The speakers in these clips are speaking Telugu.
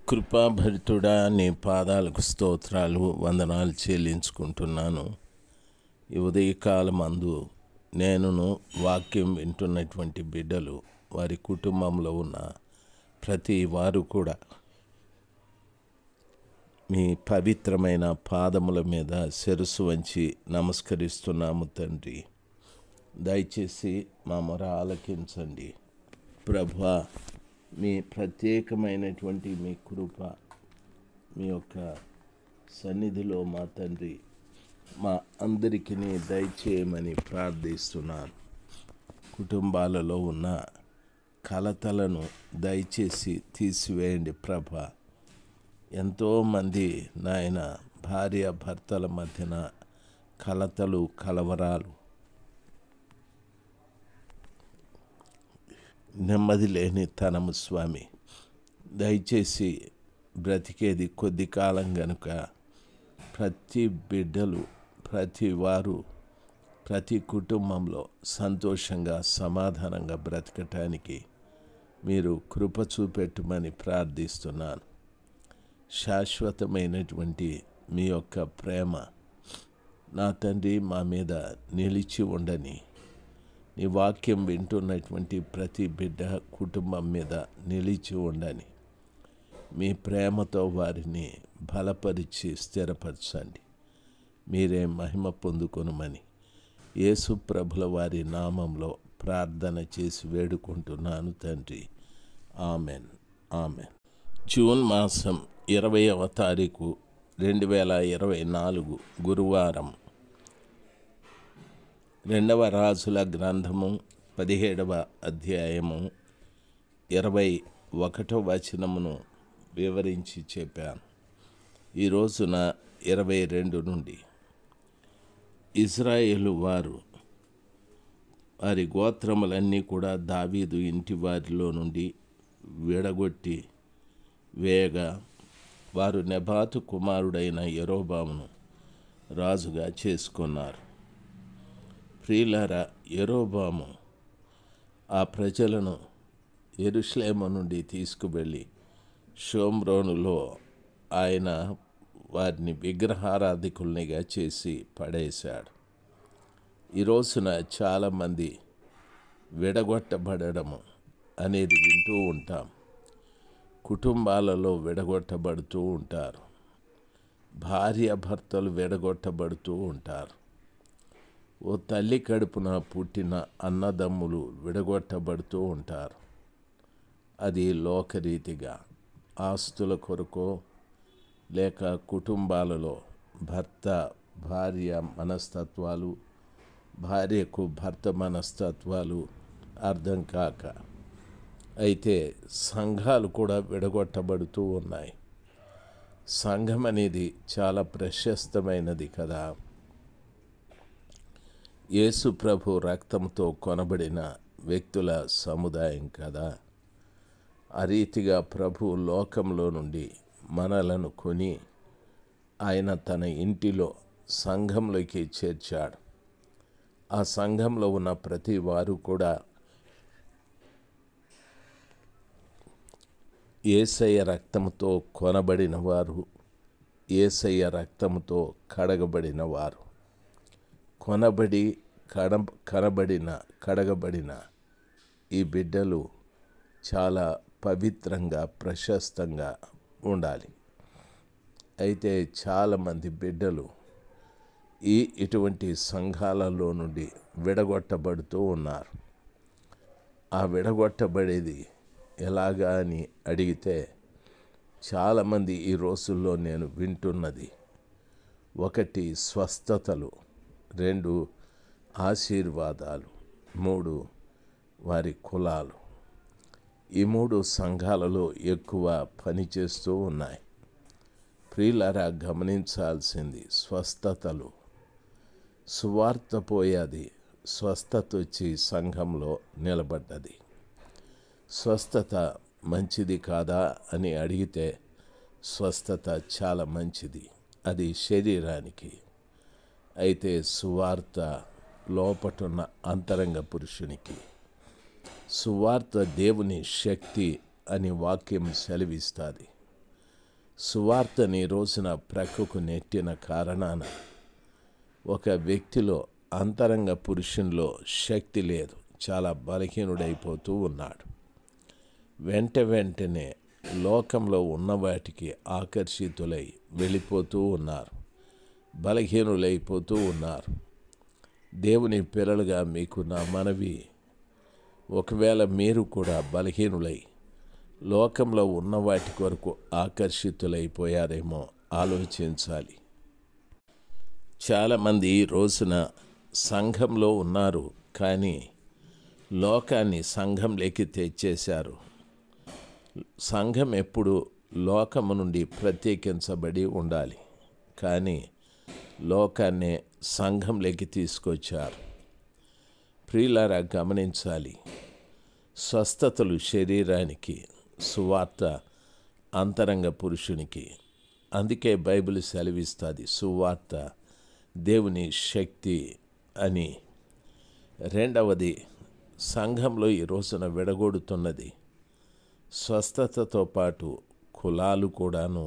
కృపాభరితుడా, నీ పాదాలకు స్తోత్రాలు వందనాలు చెల్లించుకుంటున్నాను. ఈ ఉదయకాలమందు నేనును వాక్యం వింటున్నటువంటి బిడ్డలు, వారి కుటుంబంలో ఉన్న ప్రతి వారు కూడా మీ పవిత్రమైన పాదముల మీద శిరస్సు వంచి నమస్కరిస్తున్నాము తండ్రి. దయచేసి మా మొర ఆలకించండి ప్రభువా. మీ ప్రత్యేకమైనటువంటి మీ కృప, మీ యొక్క సన్నిధిలో మా తండ్రి మా అందరికీ దయచేయమని ప్రార్థిస్తున్నాను. కుటుంబాలలో ఉన్న కలతలను దయచేసి తీసివేయండి ప్రభా. ఎంతోమంది నాయన భార్య భర్తల మధ్యన కలతలు, కలవరాలు, నెమ్మది లేని తనము స్వామి. దయచేసి బ్రతికేది కొద్ది కాలం గనుక ప్రతి బిడ్డలు, ప్రతి వారు, ప్రతి కుటుంబంలో సంతోషంగా సమాధానంగా బ్రతకటానికి మీరు కృప చూపెట్టమని ప్రార్థిస్తున్నాను. శాశ్వతమైనటువంటి మీ యొక్క ప్రేమ నా తండ్రి మా మీద నిలిచి ఉండని, నీ వాక్యం వింటున్నటువంటి ప్రతి బిడ్డ కుటుంబం మీద నిలిచి ఉండని, మీ ప్రేమతో వారిని బలపరిచి స్థిరపరచండి. మీరే మహిమ పొందుకొనుమని యేసు ప్రభుల వారి నామంలో ప్రార్థన చేసి వేడుకుంటున్నాను తండ్రి. Amen, amen. జూన్ మాసం 20వ తారీఖు 2024 గురువారం. 2వ రాజుల గ్రంథము 17వ అధ్యాయము 21వ వచనమును వివరించి చెప్పాను. ఈ రోజున 22 నుండి ఇజ్రాయేలు వారి గోత్రములన్నీ కూడా దావీదు ఇంటి వారిలో నుండి విడగొట్టి వేయగా, వారు నెబాతు కుమారుడైన యెరోబామును రాజుగా చేసుకున్నారు. ప్రియులారా, యెరోబాము ఆ ప్రజలను యెరూషలేము నుండి తీసుకువెళ్ళి షోమ్రోనులో ఆయన వారిని విగ్రహారాధికుల్నిగా చేసి పడేశాడు. ఈ రోజున చాలామంది విడగొట్టబడము అనేది వింటూ ఉంటాం. కుటుంబాలలో విడగొట్టబడుతూ ఉంటారు. భార్య భర్తలు విడగొట్టబడుతూ ఉంటారు. ఓ తల్లి కడుపున పుట్టిన అన్నదమ్ములు విడగొట్టబడుతూ ఉంటారు. అది లోకరీతిగా ఆస్తుల కొరకో లేక కుటుంబాలలో భర్త భార్య మనస్తత్వాలు, భార్యకు భర్త మనస్తత్వాలు అర్థం కాక. అయితే సంఘాలు కూడా విడగొట్టబడుతూ ఉన్నాయి. సంఘం అనేది చాలా ప్రశస్తమైనది కదా. యేసు ప్రభు రక్తంతో కొనబడిన వ్యక్తుల సముదాయం కదా. ఆ రీతిగా ప్రభు లోకంలో నుండి మనలను కొని ఆయన తన ఇంటిలో సంఘంలోకి చేర్చాడు. ఆ సంఘంలో ఉన్న ప్రతి వారు కూడా యేసయ్య రక్తంతో కొనబడిన వారు, యేసయ్య రక్తంతో కడగబడిన వారు. కడగబడిన ఈ బిడ్డలు చాలా పవిత్రంగా, ప్రశస్తంగా ఉండాలి. అయితే చాలామంది బిడ్డలు ఇటువంటి సంఘాలలో నుండి విడగొట్టబడుతూ ఉన్నారు. ఆ విడగొట్టబడేది ఎలాగా అని అడిగితే, చాలామంది ఈ రోజుల్లో నేను వింటున్నది, 1 స్వస్థతలు, 2 ఆశీర్వాదాలు, 3 వారి కులాలు. ఈ 3 సంఘాలలో ఎక్కువ పనిచేస్తూ ఉన్నాయి. ప్రియులారా, గమనించాల్సింది స్వస్థతలు. సువార్త పోయేది, స్వస్థత వచ్చి సంఘంలో నిలబడ్డది. స్వస్థత మంచిది కాదా అని అడిగితే, స్వస్థత చాలా మంచిది, అది శరీరానికి. అయితే సువార్త లోపటున్న అంతరంగ పురుషునికి. సువార్త దేవుని శక్తి అని వాక్యం సెలవిస్తుంది. సువార్తని ఈ రోజున ప్రక్కకు నెట్టిన కారణాన ఒక వ్యక్తిలో అంతరంగ పురుషునిలో శక్తి లేదు, చాలా బలహీనుడైపోతూ ఉన్నాడు. వెంటనే లోకంలో ఉన్న వాటికి ఆకర్షితులై వెళ్ళిపోతూ ఉన్నారు, బలహీనులైపోతూ ఉన్నారు. దేవుని పిల్లలుగా మీకు నా మనవి, ఒకవేళ మీరు కూడా బలహీనులై లోకంలో ఉన్న వాటి కొరకు ఆకర్షితులైపోయారేమో ఆలోచించాలి. చాలామంది ఈ రోజున సంఘంలో ఉన్నారు, కానీ లోకాన్ని సంఘంలోకి తెచ్చేశారు. సంఘం ఎప్పుడు లోకము నుండి ప్రత్యేకించబడి ఉండాలి, కానీ లోకాన్నే సంఘంలోకి తీసుకొచ్చారు. ప్రియులారా, గమనించాలి. స్వస్థతలు శరీరానికి, సువార్త అంతరంగ పురుషునికి. అందుకే బైబిల్ సెలవిస్తుంది సువార్త దేవుని శక్తి అని. రెండవది, సంఘంలో ఈ రోజున విడగొడుతున్నది స్వస్థతతో పాటు కులాలు కూడాను.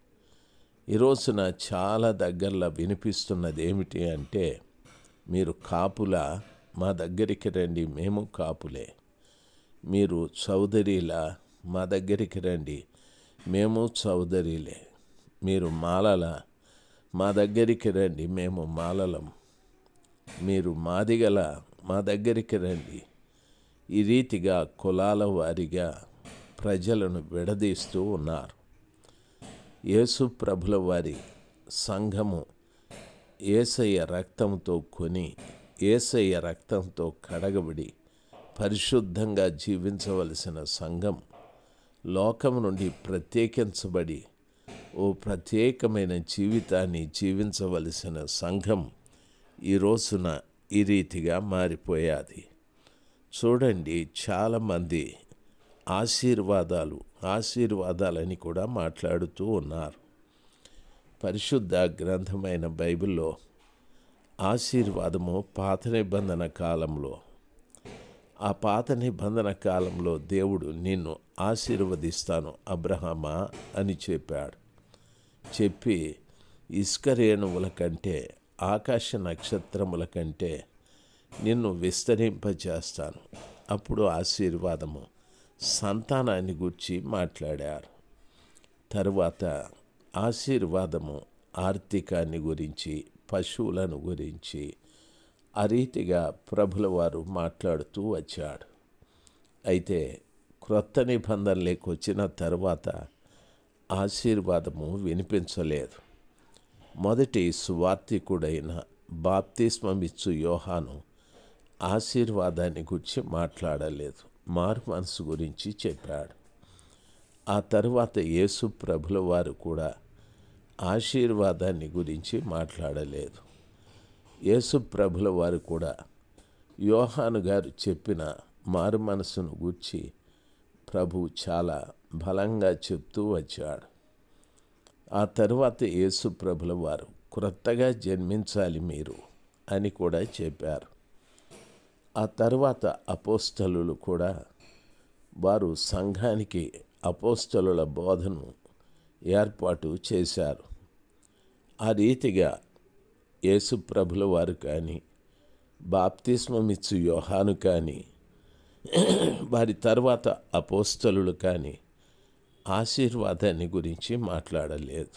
ఈ రోజున చాలా దగ్గరలో వినిపిస్తున్నది ఏమిటి అంటే, మీరు కాపులా, మా దగ్గరికి రండి, మేము కాపులే. మీరు చౌదరీలా, మా దగ్గరికి రండి, మేము చౌదరీలే. మీరు మాలల, మా దగ్గరికి రండి, మేము మాలలం. మీరు మాదిగల, మా దగ్గరికి రండి. ఈ రీతిగా కులాల వారిగా ప్రజలను విడదీస్తూ ఉన్నారు. యేసు ప్రభుల వారి సంఘము యేసయ్య రక్తంతో కొని, యేసయ్య రక్తంతో కడగబడి పరిశుద్ధంగా జీవించవలసిన సంఘం, లోకం నుండి ప్రత్యేకించబడి ఓ ప్రత్యేకమైన జీవితాన్ని జీవించవలసిన సంఘం ఈ రోజున ఈ రీతిగా మారిపోయాది. చూడండి, చాలామంది ఆశీర్వాదాలని కూడా మాట్లాడుతూ ఉన్నారు. పరిశుద్ధ గ్రంథమైన బైబిల్లో ఆశీర్వాదము పాత నిబంధన కాలంలో, ఆ పాత నిబంధన కాలంలో దేవుడు నిన్ను ఆశీర్వదిస్తాను అబ్రహామా అని చెప్పాడు. చెప్పి ఇసుక రేణువుల కంటే, ఆకాశ నక్షత్రముల కంటే నిన్ను విస్తరింపచేస్తాను. అప్పుడు ఆశీర్వాదము సంతానాన్ని గురించి మాట్లాడారు. తరువాత ఆశీర్వాదము ఆర్థికాన్ని గురించి, పశువులను గురించి, ఆ రీతిగా ప్రభుల వారు మాట్లాడుతూ వచ్చాడు. అయితే క్రొత్త నిబంధనలోకి వచ్చిన తర్వాత ఆశీర్వాదము వినిపించలేదు. మొదటి సువార్తికుడైన బాప్తిస్మమిచ్చు యోహాను ఆశీర్వాదాన్ని గురించి మాట్లాడలేదు, మారు మనసు గురించి చెప్పాడు. ఆ తరువాత యేసు ప్రభుల వారు కూడా ఆశీర్వాదాన్ని గురించి మాట్లాడలేదు. యేసు ప్రభుల వారు కూడా యోహాను గారు చెప్పిన మారు మనసును గూర్చి ప్రభు చాలా బలంగా చెప్తూ వచ్చాడు. ఆ తరువాత యేసు ప్రభుల వారు క్రొత్తగా జన్మించాలి మీరు అని కూడా చెప్పారు. ఆ తరువాత అపోస్తలులు కూడా వారు సంఘానికి అపోస్తలుల బోధను ఏర్పాటు చేశారు. ఆ రీతిగా యేసు ప్రభుల వారు కానీ, బాప్తిస్మమిచ్చు యోహాను కానీ, వారి తర్వాత అపోస్తలులు కానీ ఆశీర్వాదాన్ని గురించి మాట్లాడలేదు.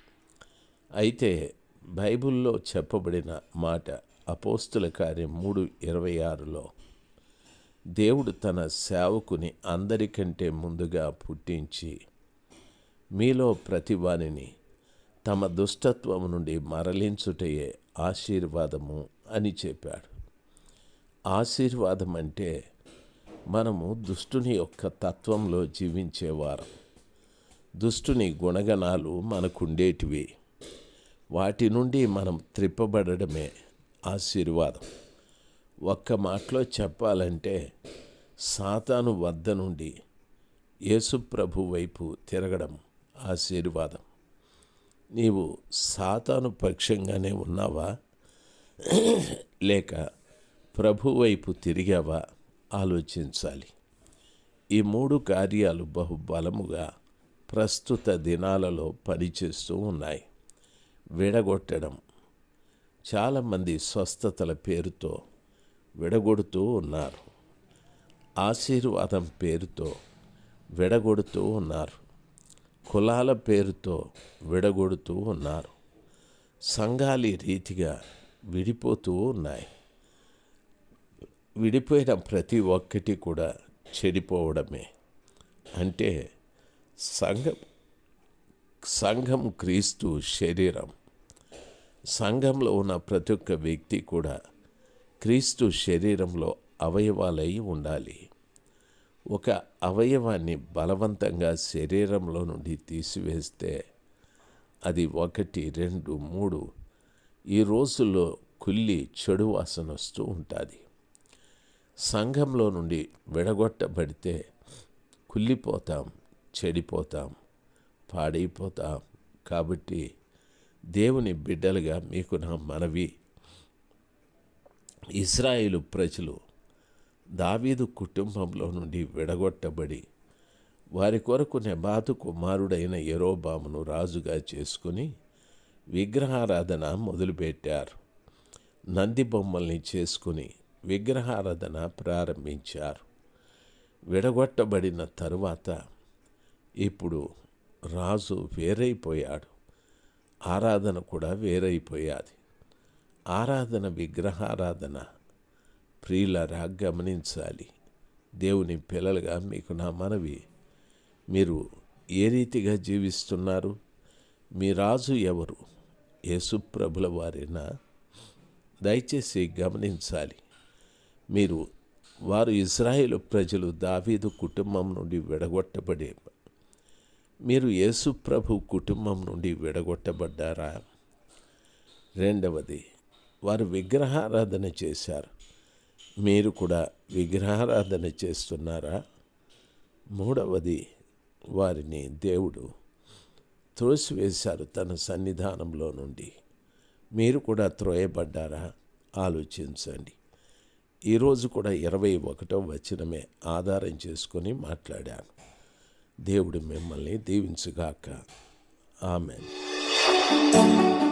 అయితే బైబిల్లో చెప్పబడిన మాట అపోస్తుల కార్యం 3:26లో దేవుడు తన సేవకుని అందరికంటే ముందుగా పుట్టించి మీలో ప్రతివానిని తమ దుష్టత్వము నుండి మరలించుటయే ఆశీర్వాదము అని చెప్పాడు. ఆశీర్వాదం అంటే మనము దుష్టుని యొక్క తత్వంలో జీవించేవారం. దుష్టుని గుణగణాలు మనకుండేటివి. వాటి నుండి మనం త్రిప్పబడమే ఆశీర్వాదం. ఒక్క మాటలో చెప్పాలంటే సాతాను వద్ద నుండి యేసు ప్రభు వైపు తిరగడం ఆశీర్వాదం. నీవు సాతాను పక్షంగానే ఉన్నావా లేక ప్రభు వైపు తిరిగావా ఆలోచించాలి. ఈ 3 కార్యాలు బహుబలముగా ప్రస్తుత దినాలలో పనిచేస్తూ ఉన్నాయి. విడగొట్టడం, చాలామంది స్వస్థతల పేరుతో విడగొడుతూ ఉన్నారు. ఆశీర్వాదం పేరుతో విడగొడుతూ ఉన్నారు. కులాల పేరుతో విడగొడుతూ ఉన్నారు. సంఘాలి రీతిగా విడిపోతూ ఉన్నాయి. విడిపోయిన ప్రతి ఒక్కటి కూడా చెడిపోవడమే. అంటే సంఘం క్రీస్తు శరీరం. సంఘంలో ఉన్న ప్రతి ఒక్క వ్యక్తి కూడా క్రీస్తు శరీరంలో అవయవాలై ఉండాలి. ఒక అవయవాన్ని బలవంతంగా శరీరంలో నుండి తీసివేస్తే అది 1, 2, 3 ఈ రోజుల్లో కుళ్ళి చెడు వాసన వస్తూ ఉంటుంది. సంఘంలో నుండి విడగొట్టబడితే కుళ్ళిపోతాం, చెడిపోతాం, పాడైపోతాం. కాబట్టి దేవుని బిడ్డలుగా మీకు నా మనవి, ఇశ్రాయేలు ప్రజలు దావీదు కుటుంబంలో నుండి విడగొట్టబడి వారి కొరకు నెబాతు కుమారుడైన యెరోబామును రాజుగా చేసుకుని విగ్రహారాధన మొదలుపెట్టారు. నంది బొమ్మల్ని చేసుకుని విగ్రహారాధన ప్రారంభించారు. విడగొట్టబడిన తరువాత ఇప్పుడు రాజు వేరైపోయాడు. ఆరాధన కూడా వేరైపోయాది. ఆరాధన విగ్రహారాధన ప్రియులారా గమనించాలి. దేవుని పిల్లలుగా మీకు నా మనవి, మీరు ఏ రీతిగా జీవిస్తున్నారు? మీ రాజు ఎవరు? యేసు ప్రభుల వారేనా? దయచేసి గమనించాలి. వారు ఇశ్రాయేలు ప్రజలు దావీదు కుటుంబం నుండి విడగొట్టబడే, మీరు యేసు ప్రభు కుటుంబం నుండి విడగొట్టబడ్డారా? రెండవది, వారు విగ్రహారాధన చేశారు. మీరు కూడా విగ్రహారాధన చేస్తున్నారా? మూడవది, వారిని దేవుడు త్రోసివేశారు తన సన్నిధానంలో నుండి. మీరు కూడా త్రోయబడ్డారా? ఆలోచించండి. ఈరోజు కూడా 21వ వచనమే ఆధారం చేసుకొని మాట్లాడాను. దేవుడు మిమ్మల్ని దీవించుగాక. ఆమేన్.